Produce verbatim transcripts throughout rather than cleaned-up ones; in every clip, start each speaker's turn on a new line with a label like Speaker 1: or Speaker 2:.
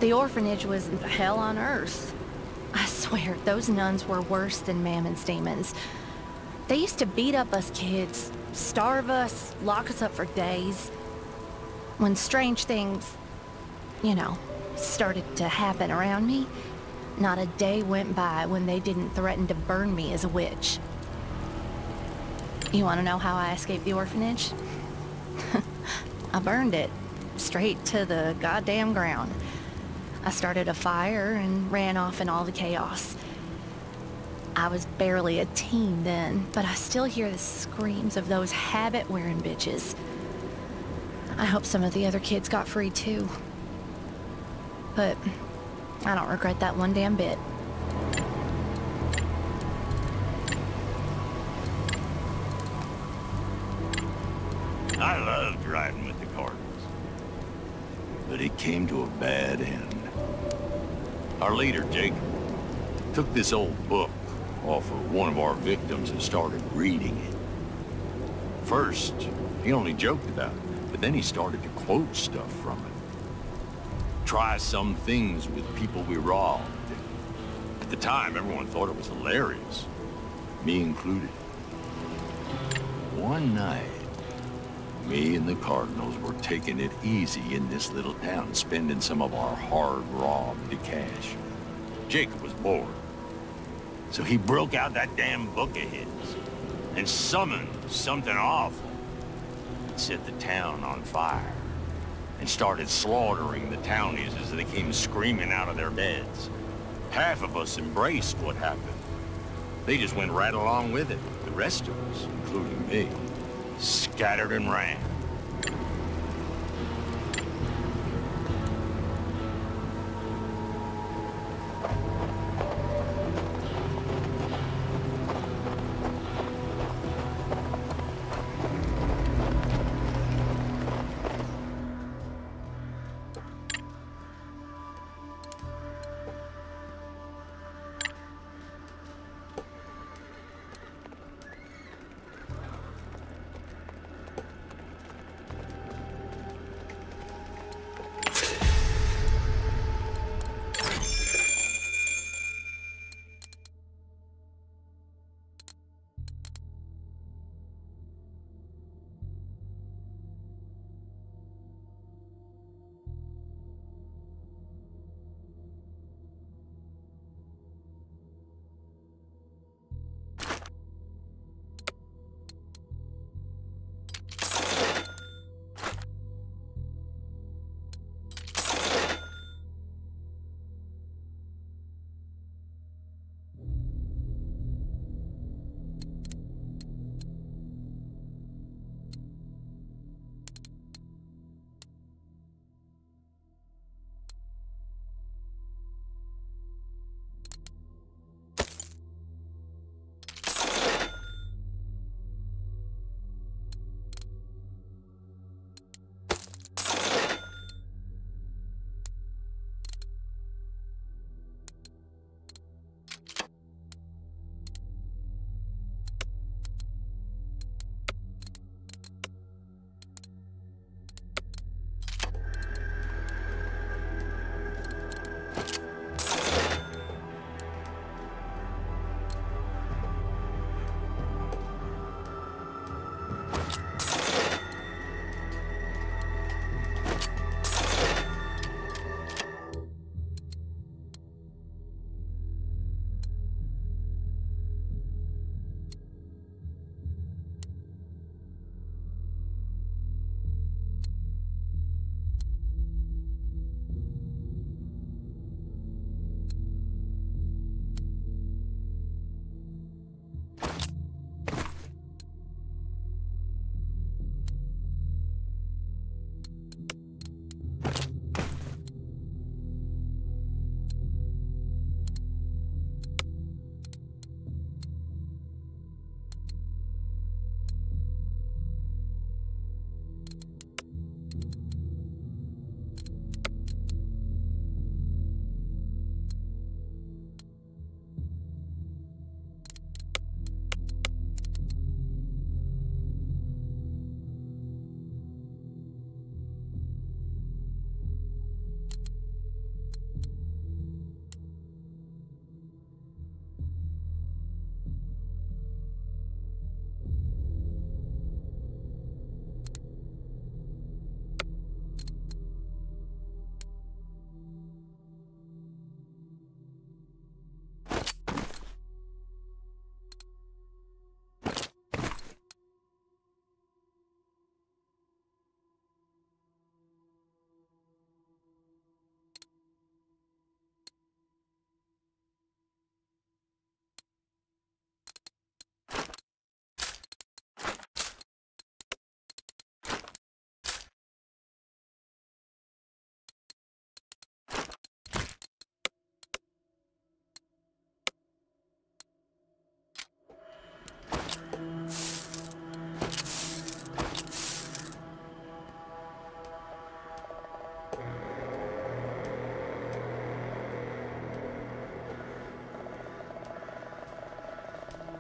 Speaker 1: The orphanage was hell on earth. I swear, those nuns were worse than Mammon's demons. They used to beat up us kids, starve us, lock us up for days. When strange things, you know, started to happen around me, not a day went by when they didn't threaten to burn me as a witch. You want to know how I escaped the orphanage? I burned it, straight to the goddamn ground. I started a fire and ran off in all the chaos. I was barely a teen then, but I still hear the screams of those habit-wearing bitches. I hope some of the other kids got free too. But I don't regret that one damn bit.
Speaker 2: I loved riding with the Cardinals. But it came to a bad end. Our leader, Jacob, took this old book off of one of our victims and started reading it. First, he only joked about it, but then he started to quote stuff from it. Try some things with people we robbed. At the time, everyone thought it was hilarious, me included. One night, me and the Cardinals were taking it easy in this little town, spending some of our hard-robbed cash. Jacob was bored, so he broke out that damn book of his and summoned something awful. It set the town on fire and started slaughtering the townies as they came screaming out of their beds. Half of us embraced what happened. They just went right along with it. The rest of us, including me, scattered and ran.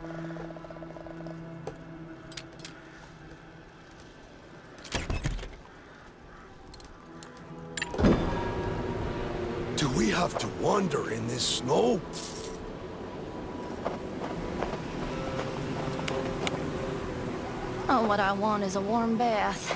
Speaker 3: Do we have to wander in this snow?
Speaker 1: Oh, what I want is a warm bath.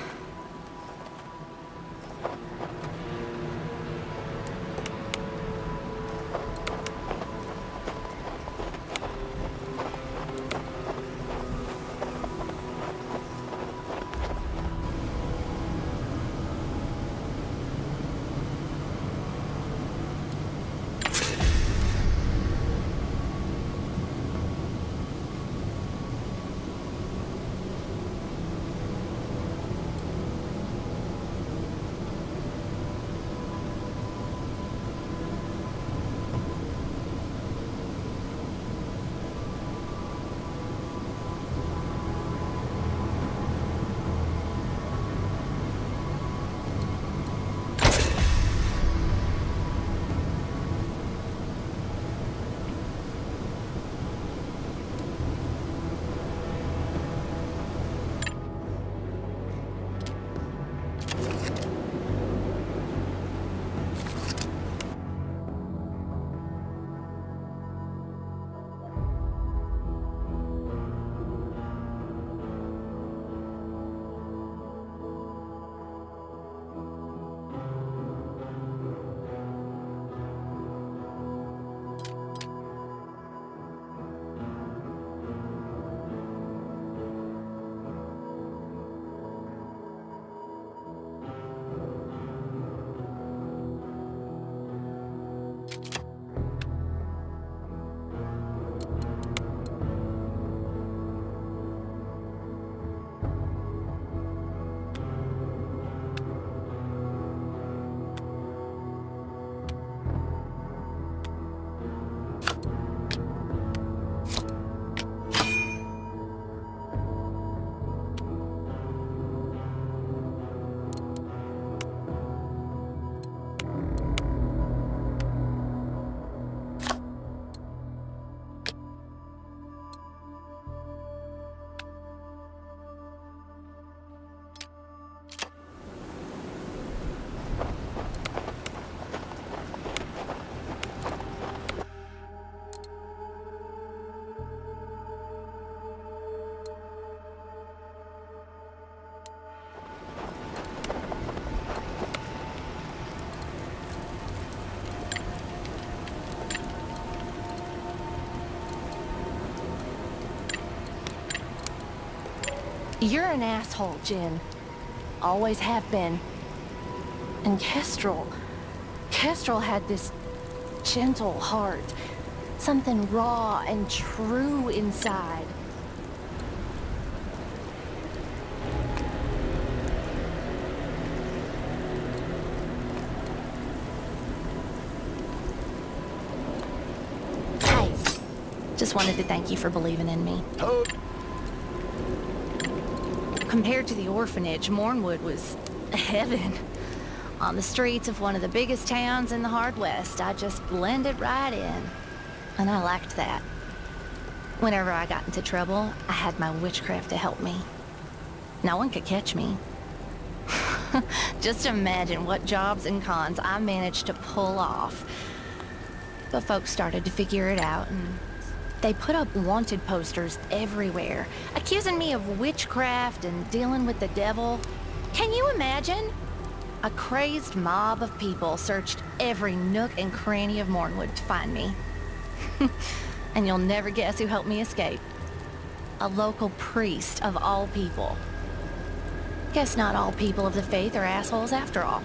Speaker 1: You're an asshole, Jin. Always have been. And Kestrel... Kestrel had this gentle heart. Something raw and true inside. Hey, just wanted to thank you for believing in me.
Speaker 3: Oh.
Speaker 1: Compared to the orphanage, Mornwood was heaven. On the streets of one of the biggest towns in the Hard West, I just blended right in. And I liked that. Whenever I got into trouble, I had my witchcraft to help me. No one could catch me. Just imagine what jobs and cons I managed to pull off. But folks started to figure it out, and they put up wanted posters everywhere, accusing me of witchcraft and dealing with the devil. Can you imagine? A crazed mob of people searched every nook and cranny of Mornwood to find me. And you'll never guess who helped me escape. A local priest of all people. Guess not all people of the faith are assholes after all.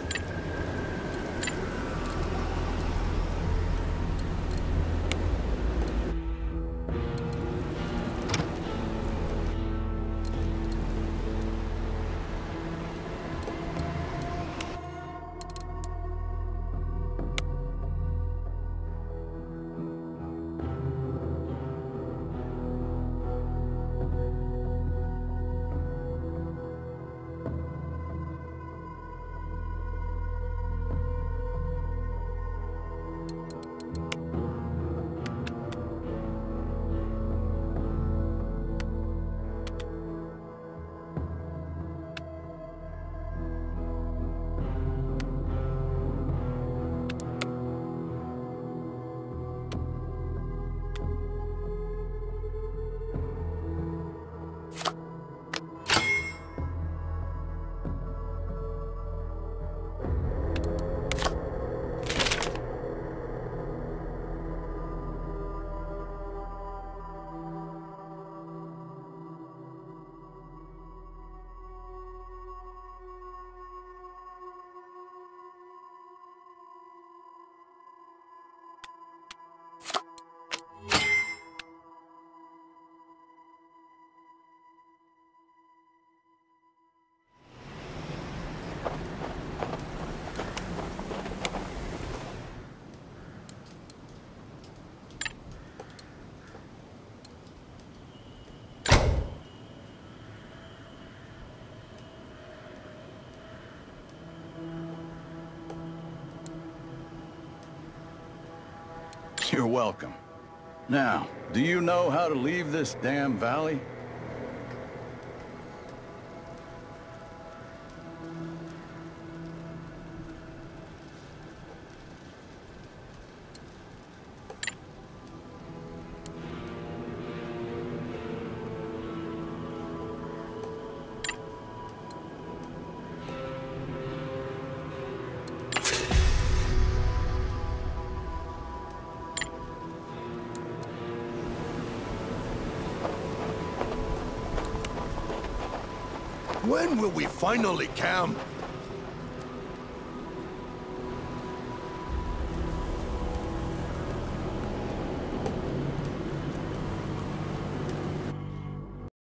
Speaker 4: You're welcome. Now, do you know how to leave this damn valley?
Speaker 3: When will we finally camp?